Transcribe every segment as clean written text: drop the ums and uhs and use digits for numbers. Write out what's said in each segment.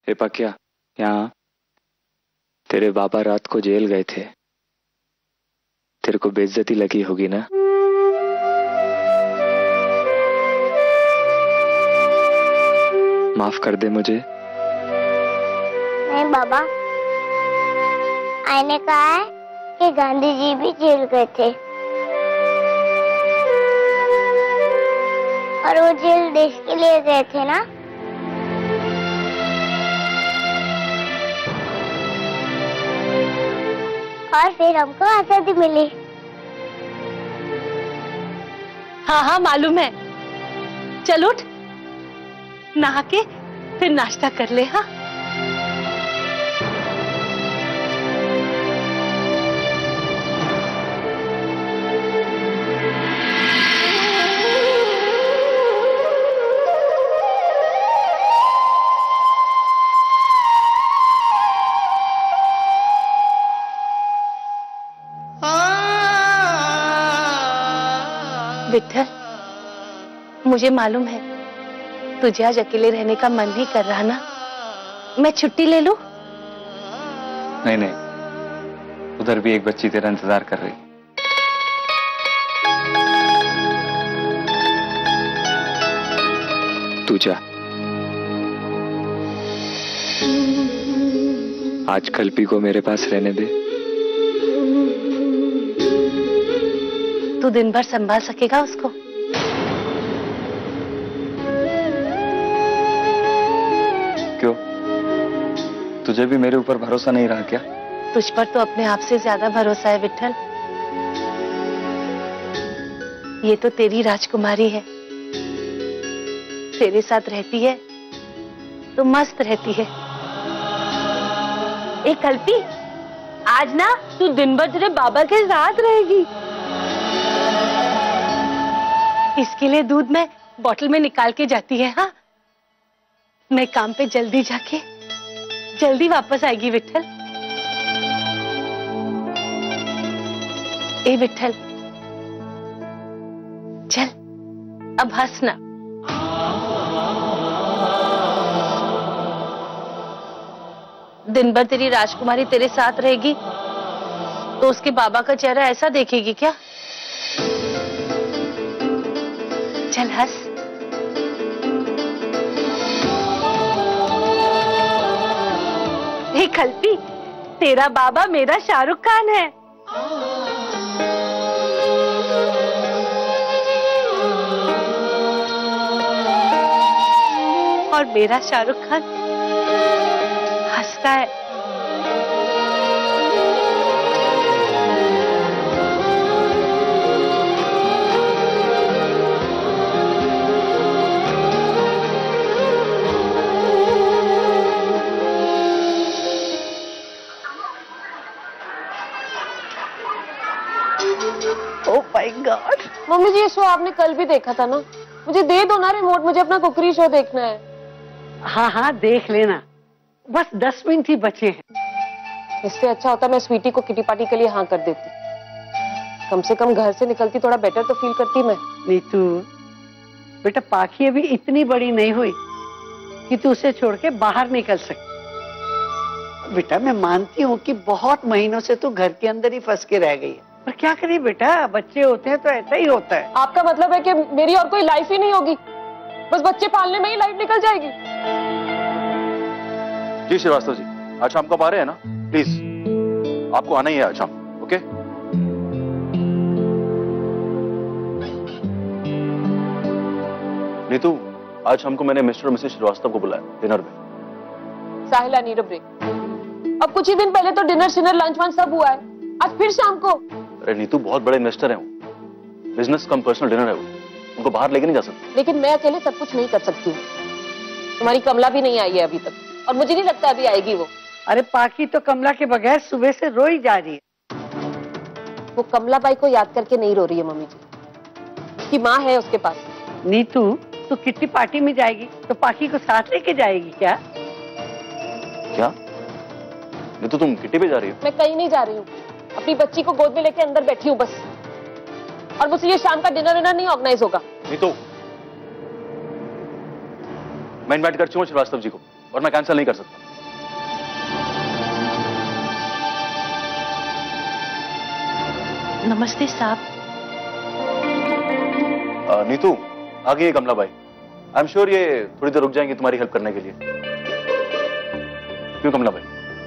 हे पकिया, यहाँ तेरे बाबा रात को जेल गए थे। तेरे को बेइज्जती लगी होगी ना? माफ कर दे मुझे। नहीं बाबा, आईने कहा है कि गांधी जी भी जेल गए थे और वो जेल देश के लिए गए थे ना। और फिर हमको आजादी मिली। हाँ हाँ मालूम है। चल उठ, नहा के फिर नाश्ता कर ले। हाँ विठल, मुझे मालूम है तुझे आज अकेले रहने का मन नहीं कर रहा ना। मैं छुट्टी ले लूं? नहीं नहीं, उधर भी एक बच्ची तेरा इंतजार कर रही। तू जा। आज कल्पी को मेरे पास रहने दे। तू दिन भर संभाल सकेगा उसको? क्यों, तुझे भी मेरे ऊपर भरोसा नहीं रहा क्या? तुझ पर तो अपने आप से ज्यादा भरोसा है विठल। ये तो तेरी राजकुमारी है, तेरे साथ रहती है तो मस्त रहती है। ए कल्पी, आज ना तू दिन भर तेरे बाबा के साथ रहेगी। इसके लिए दूध मैं बोतल में निकाल के जाती है। हाँ, मैं काम पे जल्दी जाके जल्दी वापस आएगी विठल। ए विठल, चल अब हंसना। दिन भर तेरी राजकुमारी तेरे साथ रहेगी तो उसके बाबा का चेहरा ऐसा देखेगी क्या? चल हंस। हे कल्पी, तेरा बाबा मेरा शाहरुख खान है। और मेरा शाहरुख खान हंसता है। Oh my god. Mummy ji, ये शो आपने कल भी देखा था ना? मुझे दे दो ना रिमोट, मुझे अपना कुकरी शो देखना है। हाँ हाँ देख लेना, बस 10 मिनट ही बचे हैं। इससे अच्छा होता मैं स्वीटी को किटी पार्टी के लिए हाँ कर देती। कम से कम घर से निकलती थोड़ा बेटर तो फील करती मैं। नीतू बेटा, पाखी अभी इतनी बड़ी नहीं हुई कि तू उसे छोड़ के बाहर निकल सकती। बेटा मैं मानती हूँ कि बहुत महीनों से तू घर के अंदर ही फंस के रह गई है, पर क्या करें बेटा, बच्चे होते हैं तो ऐसा ही होता है। आपका मतलब है कि मेरी और कोई लाइफ ही नहीं होगी, बस बच्चे पालने में ही लाइफ निकल जाएगी? जी श्रीवास्तव जी, आज शाम कब आ रहे हैं ना? प्लीज, आपको आना ही है आज शाम। ओके? नीतू, आज शाम को मैंने मिस्टर और मिसेस श्रीवास्तव को बुलाया डिनर में। Sahila, need a break. अब कुछ ही दिन पहले तो डिनर शिनर लंच वंच सब हुआ है, आज फिर शाम को? अरे नीतू, बहुत बड़े इन्वेस्टर हैं वो, बिजनेस कम पर्सनल डिनर है वो, उनको बाहर लेके नहीं जा सकते। लेकिन मैं अकेले सब कुछ नहीं कर सकती हूँ। तुम्हारी कमला भी नहीं आई है अभी तक, और मुझे नहीं लगता अभी आएगी वो। अरे पाखी तो कमला के बगैर सुबह से रो ही जा रही है। वो कमला बाई को याद करके नहीं रो रही है मम्मी जी, उसकी माँ है उसके पास। नीतू, तू किट्टी पार्टी में जाएगी तो पाखी को साथ लेके जाएगी क्या? क्या नीतू, तुम किट्टी पे जा रही हो? मैं कहीं नहीं जा रही हूँ, अपनी बच्ची को गोद में लेके अंदर बैठी हूँ बस। और मुझसे ये शाम का डिनर विनर नहीं ऑर्गेनाइज होगा। नीतू, मैं इनवाइट कर चुका हूँ श्रीवास्तव जी को, और मैं कैंसिल नहीं कर सकता। नमस्ते साहब। नीतू, आ गई है Kamla Bai. I am sure ये थोड़ी देर रुक जाएंगे तुम्हारी हेल्प करने के लिए। क्यों कमला बाई?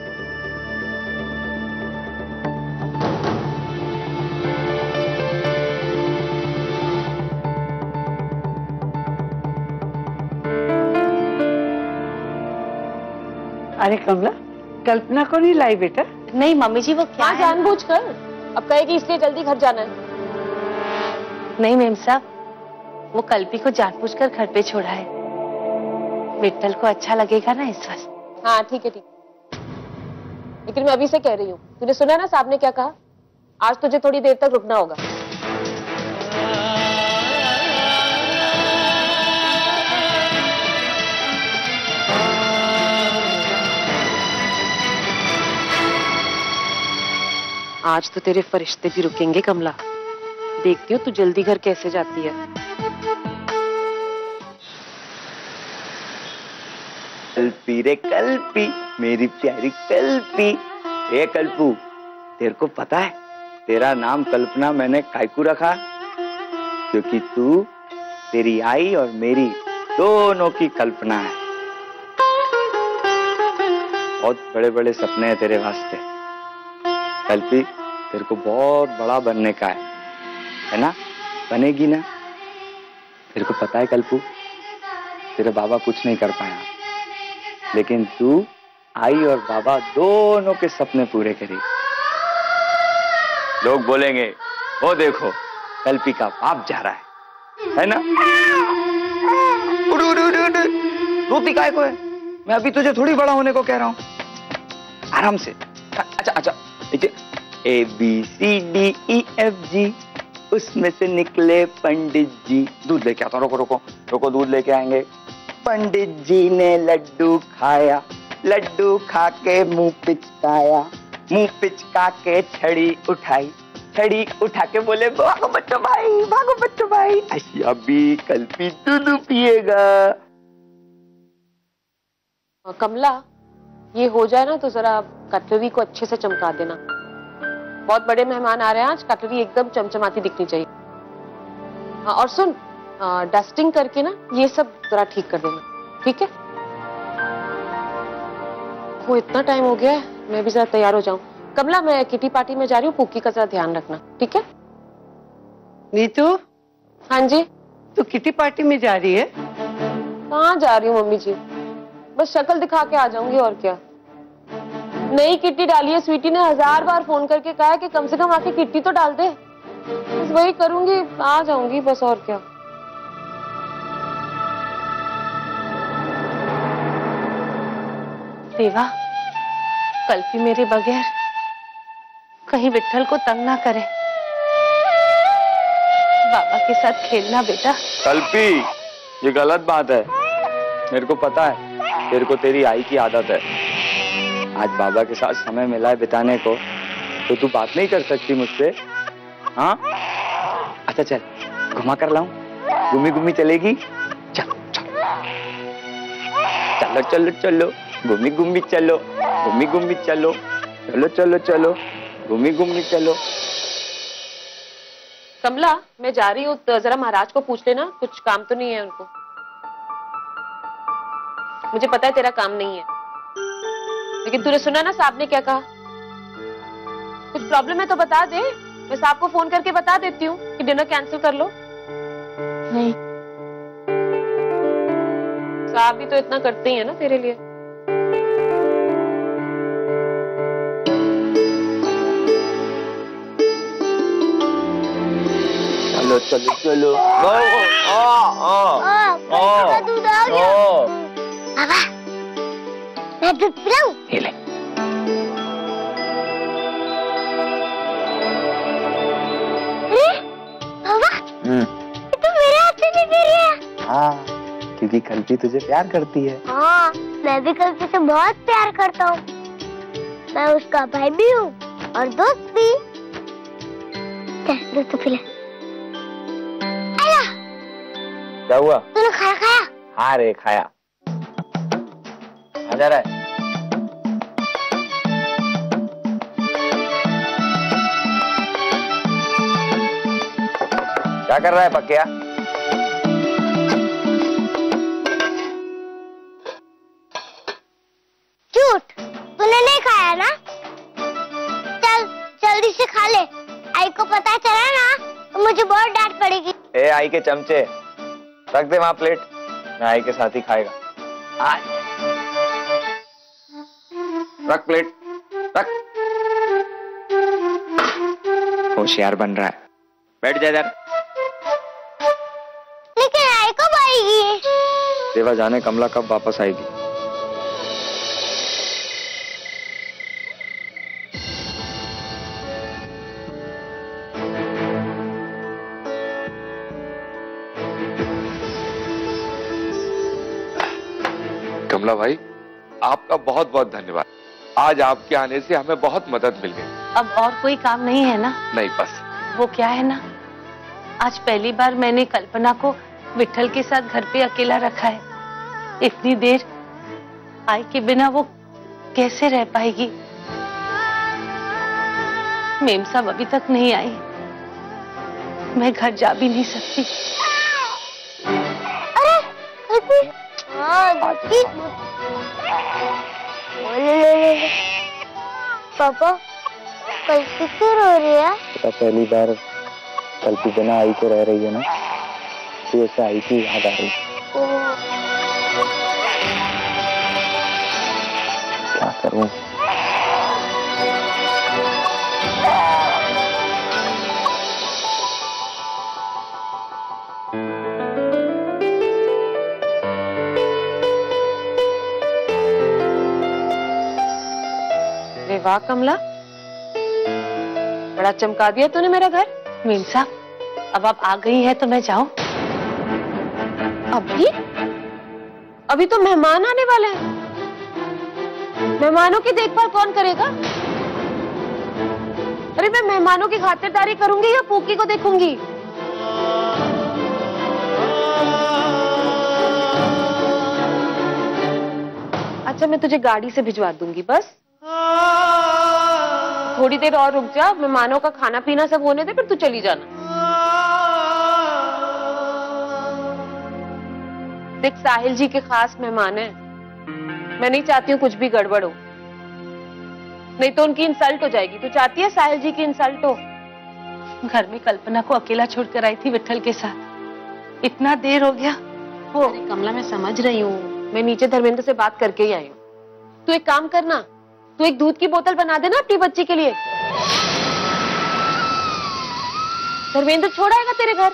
अरे कमला, कल्पना को नहीं लाई बेटा? नहीं मम्मी जी, वो क्या हाँ, है? जानबूझकर। अब कहेगी इसलिए जल्दी घर जाना है। नहीं मेम साहब, वो कल्पी को जानबूझकर घर पे छोड़ा है। विट्ठल को अच्छा लगेगा ना इस वक्त। हाँ ठीक है, ठीक। लेकिन मैं अभी से कह रही हूँ, तूने सुना ना साहब ने क्या कहा? आज तुझे थोड़ी देर तक रुकना होगा। आज तो तेरे फरिश्ते भी रुकेंगे कमला। देखती हो तू जल्दी घर कैसे जाती है। कल्पी रे कल्पी, मेरी प्यारी कल्पी। ए कल्पू, तेरे को पता है तेरा नाम कल्पना मैंने कायकू रखा? क्योंकि तू, तेरी आई और मेरी दोनों की कल्पना है। बहुत बड़े बड़े सपने हैं तेरे वास्ते कल्पी। तेरे को बहुत बड़ा बनने का है ना? बनेगी ना? तेरे को पता है कल्पू, तेरे बाबा कुछ नहीं कर पाया, लेकिन तू आई और बाबा दोनों के सपने पूरे करी। लोग बोलेंगे वो देखो कल्पी का बाप जा रहा है ना? रोती काय को है? मैं अभी तुझे थोड़ी बड़ा होने को कह रहा हूं। आराम से। अच्छा ABCDEFG, उसमें से निकले पंडित जी। दूध लेके आता हूं, रोको दूध लेके आएंगे। पंडित जी ने लड्डू खाया, लड्डू खा के मुंह पिचकाया, मुंह पिचका के छड़ी उठाई, छड़ी उठा के बोले भागो बच्चों भाई। अच्छा अभी कल्पी दूध पिएगा। कमला, ये हो जाए ना तो जरा कटलरी को अच्छे से चमका देना। बहुत बड़े मेहमान आ रहे हैं आज, कटलरी एकदम चमचमाती दिखनी चाहिए। हाँ, और सुन, डस्टिंग करके ना ये सब जरा ठीक कर देना, ठीक है? वो इतना टाइम हो गया है, मैं भी जरा तैयार हो जाऊं। कमला, मैं किटी पार्टी में जा रही हूँ, पुक्की का जरा ध्यान रखना, ठीक है? नीतू, हाँ जी। तू किटी पार्टी में जा रही है? कहाँ जा रही हूँ मम्मी जी, बस शक्ल दिखा के आ जाऊंगी, और क्या। नई किट्टी डाली है, स्वीटी ने 1000 बार फोन करके कहा है कि कम से कम आके किट्टी तो डाल दे। बस वही करूंगी, आ जाऊंगी बस, और क्या। देवा, कल्पी मेरे बगैर कहीं विट्ठल को तंग ना करे। बाबा के साथ खेलना बेटा। कल्पी, ये गलत बात है। मेरे को पता है तेरे को तेरी आई की आदत है। आज बाबा के साथ समय मिला है बिताने को, तो तू बात नहीं कर सकती मुझसे? हाँ, अच्छा चल घुमा कर लाऊं, घूमी चलेगी? चलो घूमी चलो, घूमी चलो। कमला, मैं जा रही हूँ, तो जरा महाराज को पूछ लेना, कुछ काम तो नहीं है उनको। मुझे पता है तेरा काम नहीं है, लेकिन तूने सुना ना साहब ने क्या कहा? कुछ प्रॉब्लम है तो बता दे, मैं साहब को फोन करके बता देती हूँ कि डिनर कैंसिल कर लो। नहीं, साहब भी तो इतना करते ही है ना तेरे लिए। चलो। दूध आ गया। बाबा, मैं दूध पिलाऊं? ये ले। बाबा, ये तो मेरे हाथ से भी पी रही है। हाँ, क्योंकि कल्पी तुझे प्यार करती है। हाँ, मैं भी कल्पी से बहुत प्यार करता हूँ। मैं उसका भाई भी हूँ और दोस्त भी। दूध तो पिला। क्या हुआ? तूने खाया? हाँ रे, खाया। जा रहा है? क्या कर रहा है पक्या? झूठ, तूने नहीं खाया ना? चल जल्दी से खा ले, आई को पता चला ना तो मुझे बहुत डांट पड़ेगी। ए आई के चमचे, रख दे वहां प्लेट, मैं आई के साथ ही खाएगा। रख प्लेट, रख। होशियार बन रहा है। बैठ जा इधर। लेकिन आई कब आएगी? देवा जाने कमला कब वापस आएगी। कमला भाई, आपका बहुत बहुत धन्यवाद। आज आपके आने से हमें बहुत मदद मिल गई। अब और कोई काम नहीं है ना? नहीं, बस वो क्या है ना, आज पहली बार मैंने कल्पना को विट्ठल के साथ घर पे अकेला रखा है। इतनी देर आई के बिना वो कैसे रह पाएगी? मेम साहब अभी तक नहीं आई, मैं घर जा भी नहीं सकती। अरे पापा, कल क्यों रो रही है? पहली बार कल की बिना आई को रह रही है ना, तो ऐसे आई की याद आ रही। क्या करूं? अरे वाह कमला, बड़ा चमका दिया तूने मेरा घर। मेम साहब, अब आप आ गई हैं तो मैं जाऊं? अभी? अभी तो मेहमान आने वाले हैं। मेहमानों की देखभाल कौन करेगा? अरे मैं मेहमानों की खातिरदारी करूंगी या पूकी को देखूंगी? अच्छा, मैं तुझे गाड़ी से भिजवा दूंगी, बस थोड़ी देर और रुक जा, मेहमानों का खाना पीना सब होने दे, फिर तू चली जाना। देख, साहिल जी के खास मेहमान हैं, मैं नहीं चाहती हूँ कुछ भी गड़बड़ हो, नहीं तो उनकी इंसल्ट हो जाएगी। तू चाहती है साहिल जी की इंसल्ट हो? घर में कल्पना को अकेला छोड़कर आई थी विट्ठल के साथ, इतना देर हो गया। वो कमला, मैं समझ रही हूँ, मैं नीचे धर्मेंद्र से बात करके ही आई हूँ। तू एक काम करना, तू एक दूध की बोतल बना देना अपनी बच्ची के लिए। धर्मेंद्र छोड़ आएगा तेरे घर।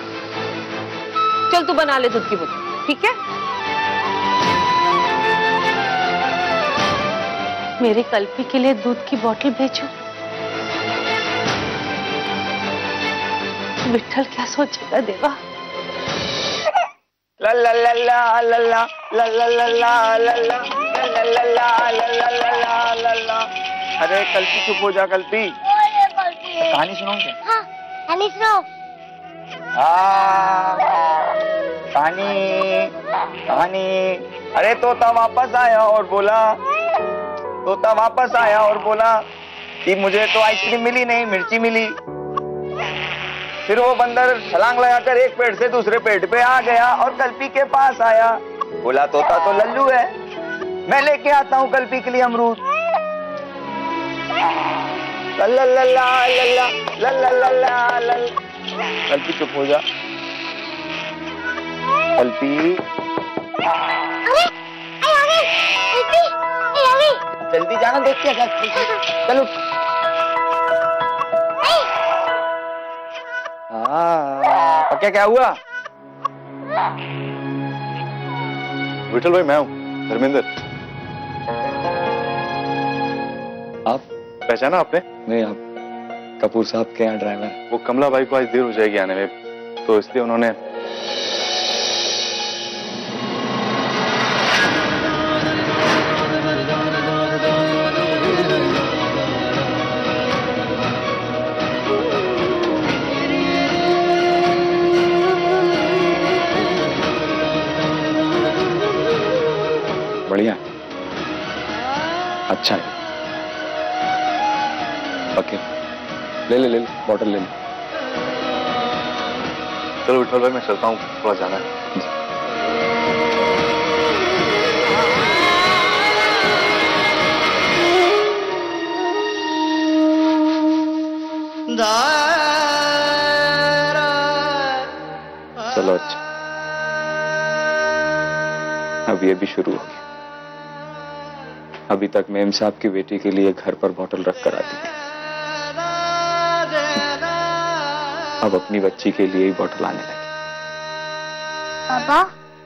चल तू बना ले दूध की बोतल, ठीक है? मेरे कल्पी के लिए दूध की बोतल भेजो। विट्ठल क्या सोचेगा देवा? ला ला ला ला ला ला ला ला ला ला ला ला ला। अरे कल्पी, चुप हो जा कल्पी। कहानी सुनाऊं क्या? हाँ, कहानी सुनाओ। कहानी कहानी। अरे तोता वापस आया और बोला, तोता वापस आया और बोला कि मुझे तो आइसक्रीम मिली नहीं, मिर्ची मिली। फिर वो बंदर छलांग लगाकर एक पेड़ से दूसरे पेड़ पे आ गया और कल्पी के पास आया। बोला तोता तो लल्लू है, मैं लेके आता हूँ कल्पी के लिए अमरूद। लल्ला लल्ला लल्ला लल्ला लल्ला लल्ला। कल्पी चुप हो जा। कल्पी, अरे आ गई कल्पी, आ गई। जल्दी जाना, देख के जा। चलो। पक्का क्या हुआ? विठल भाई, मैं हूँ धर्मेंद्र। आप पहचाना आपने? मैं आप कपूर साहब के यहाँ ड्राइवर। वो कमला भाई को आज देर हो जाएगी आने में, तो इसलिए उन्होंने बढ़िया। अच्छा है। ओके, ले ले बॉटल ले ले। चलो विठल भाई, मैं चलता हूँ, थोड़ा जाना है। चलो अच्छा, अब ये भी शुरू हो गया। अभी तक मेम साहब की बेटी के लिए घर पर बॉटल रख कर आती थी, अब अपनी बच्ची के लिए ही बॉटल आने लगी। पापा,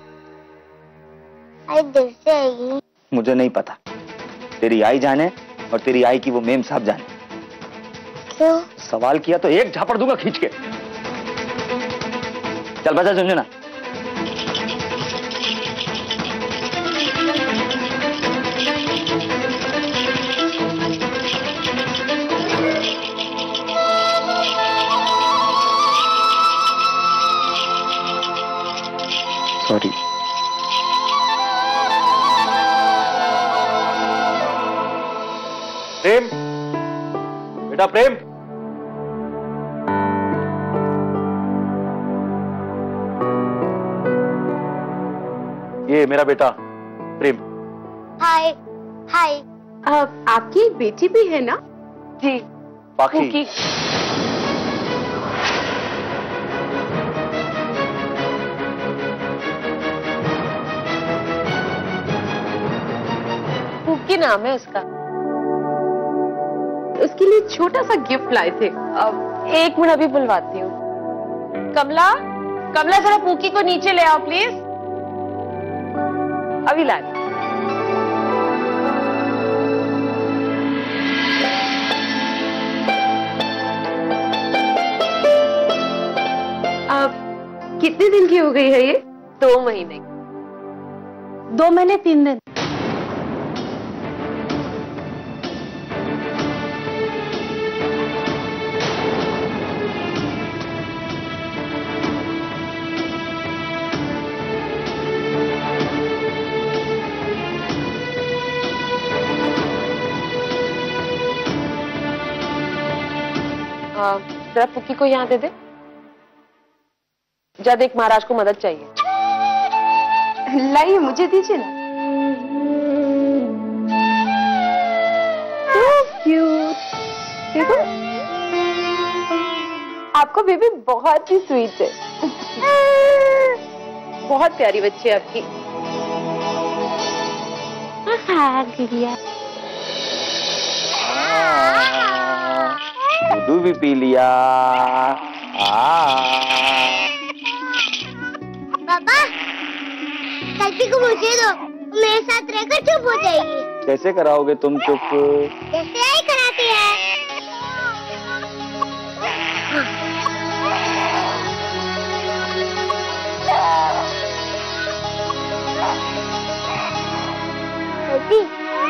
आई देर से आएगी। मुझे नहीं पता, तेरी आई जाने और तेरी आई की वो मेम साहब जाने। क्यों? सवाल किया तो एक झापड़ दूंगा खींच के। चल बचा झुनझुना। सॉरी। प्रेम, बेटा प्रेम। ये मेरा बेटा प्रेम। हाय हाय। आपकी बेटी भी है ना? जी, पाखी। पूकी। पूकी नाम है उसका। उसके लिए छोटा सा गिफ्ट लाए थे। अब एक मिनट अभी बुलवाती हूँ। कमला, कमला जरा पूकी को नीचे ले आओ प्लीज। अभी ला रही। अब कितने दिन की हो गई है ये? 2 महीने। 2 महीने 3 दिन। जरा पुक्की को यहाँ दे दे। जा देख, महाराज को मदद चाहिए। लाइए, मुझे दीजिए ना। So cute। देखो, आपका बेबी बहुत ही स्वीट है। बहुत प्यारी बच्ची है आपकी। हाँ गुड़िया। दूध भी पी लिया। पापा, कल्पी को मुझे दो, मेरे साथ रहकर चुप हो जाएगी। कैसे कराओगे तुम चुप? जैसे आई कराती है। कल्पी,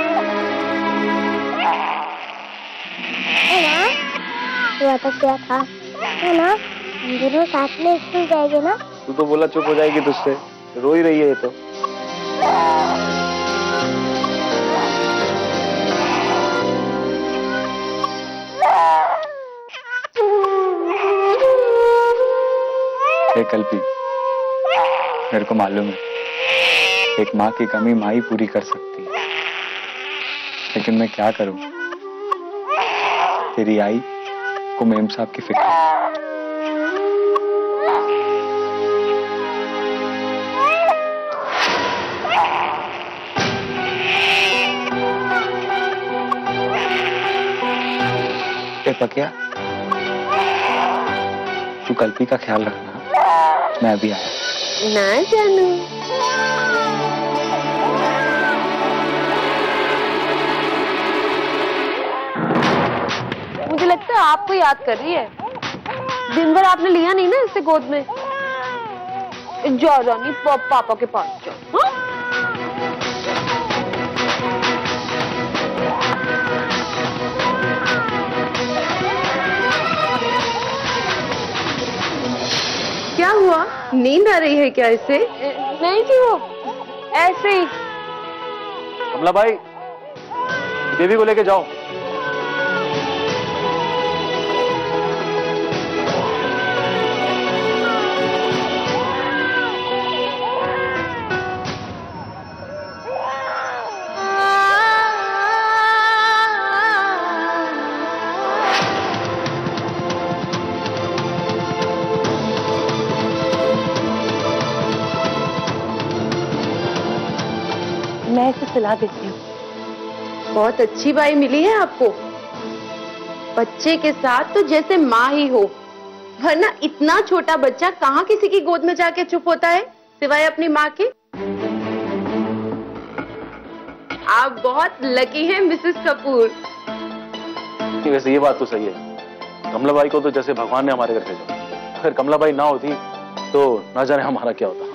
है ना? हुआ तो क्या था, है ना? हम दोनों साथ में स्कूल जाएंगे ना? तू तो बोला चुप हो जाएगी तुझसे, रो ही रही है ये तो। कल्पी, मेरे को मालूम है एक माँ की कमी माँ ही पूरी कर सकती है, लेकिन मैं क्या करूं? तेरी आई को मेम साहब की फिक्र। पकिया, तू कल्पी का ख्याल रखना, मैं अभी आया। ना जानू। मुझे लगता है आपको याद कर रही है। दिन भर आपने लिया नहीं ना इसे गोद में। जाओ रानी, पापा के पास जाओ। हाँ? क्या हुआ? नींद आ रही है क्या इसे? नहीं जी, वो ऐसे ही। कमला भाई, केवी को लेके जाओ। मैं इसे सुला देती हूँ। बहुत अच्छी बाई मिली है आपको। बच्चे के साथ तो जैसे माँ ही हो, वरना इतना छोटा बच्चा कहाँ किसी की गोद में जाके चुप होता है सिवाय अपनी माँ के। आप बहुत लकी हैं मिसेस कपूर। वैसे ये बात तो सही है, कमलाबाई को तो जैसे भगवान ने हमारे घर भेजा, अगर कमलाबाई ना होती तो ना जाने हमारा क्या होता।